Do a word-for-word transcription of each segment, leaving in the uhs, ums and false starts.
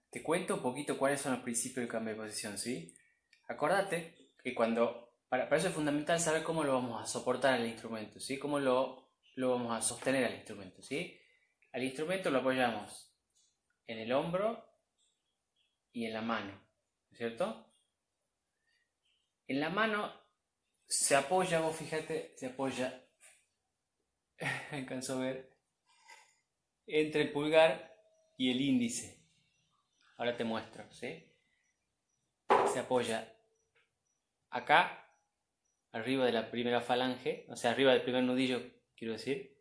te cuento un poquito cuáles son los principios del cambio de posición, ¿sí? Acordate que cuando, para, para eso es fundamental saber cómo lo vamos a soportar al instrumento, ¿sí? Cómo lo, lo vamos a sostener al instrumento, ¿sí? Al instrumento lo apoyamos en el hombro y en la mano, ¿no es cierto? En la mano se apoya, vos fíjate, se apoya, me alcanzó a ver, entre el pulgar y el índice. Ahora te muestro, ¿sí? Se apoya acá, arriba de la primera falange, o sea, arriba del primer nudillo, quiero decir,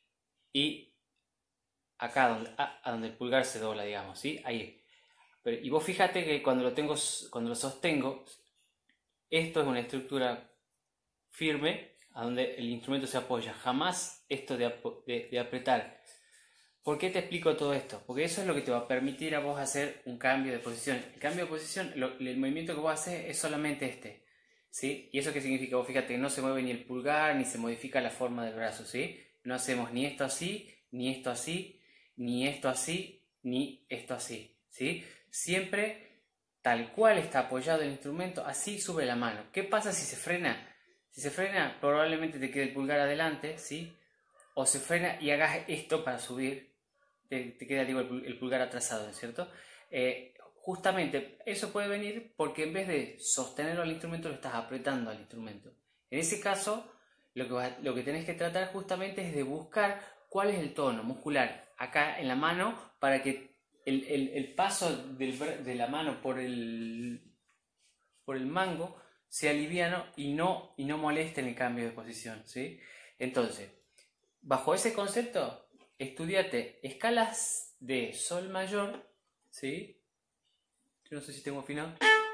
y acá donde, a, a donde el pulgar se dobla, digamos, ¿sí? Ahí. Pero, y vos fíjate que cuando lo, tengo, cuando lo sostengo, esto es una estructura firme a donde el instrumento se apoya, jamás esto de, de, de apretar. ¿Por qué te explico todo esto? Porque eso es lo que te va a permitir a vos hacer un cambio de posición. El cambio de posición, lo, el movimiento que vos haces es solamente este, ¿sí? ¿Y eso qué significa? Vos fíjate que no se mueve ni el pulgar, ni se modifica la forma del brazo, ¿sí? No hacemos ni esto así, ni esto así, ni esto así, ni esto así, ¿sí? Siempre tal cual está apoyado el instrumento, así sube la mano. ¿Qué pasa si se frena? Si se frena, probablemente te quede el pulgar adelante, ¿sí? O se frena y hagas esto para subir, te, te queda digo, el, el pulgar atrasado, ¿cierto? Eh, justamente eso puede venir porque en vez de sostenerlo al instrumento, lo estás apretando al instrumento. En ese caso, lo que, vas, lo que tenés que tratar justamente es de buscar cuál es el tono muscular acá en la mano para que el, el, el paso del, de la mano por el, por el mango sea liviano y no, y no moleste en el cambio de posición, ¿sí? Entonces, bajo ese concepto, estudiate escalas de sol mayor, ¿sí? Yo no sé si tengo afinado.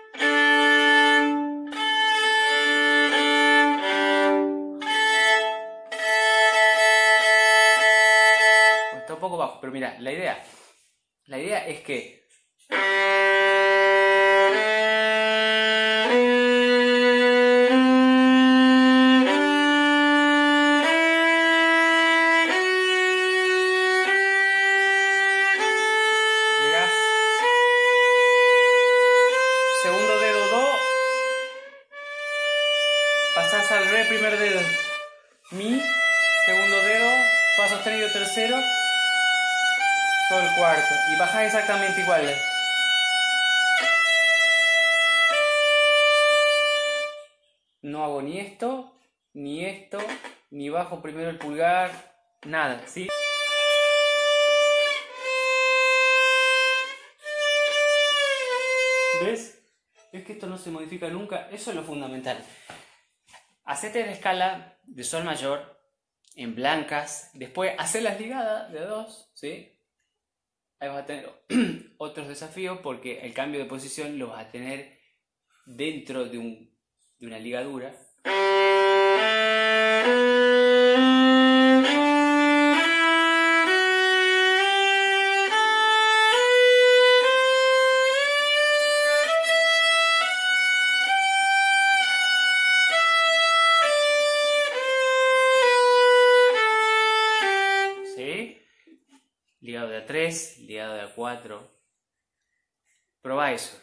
Bueno, está un poco bajo, pero mira, la idea, la idea es que pasás al re primer dedo, mi, segundo dedo, fa sostenido tercero, sol cuarto, y bajás exactamente igual. No hago ni esto, ni esto, ni bajo primero el pulgar, nada, ¿sí? ¿Ves? Es que esto no se modifica nunca, eso es lo fundamental. Hacete la escala de sol mayor en blancas, después hacer las ligadas de a dos, ¿sí? Ahí vas a tener otros desafíos porque el cambio de posición lo vas a tener dentro de, un, de una ligadura. Ligado de a tres, ligado de a cuatro. Probá eso.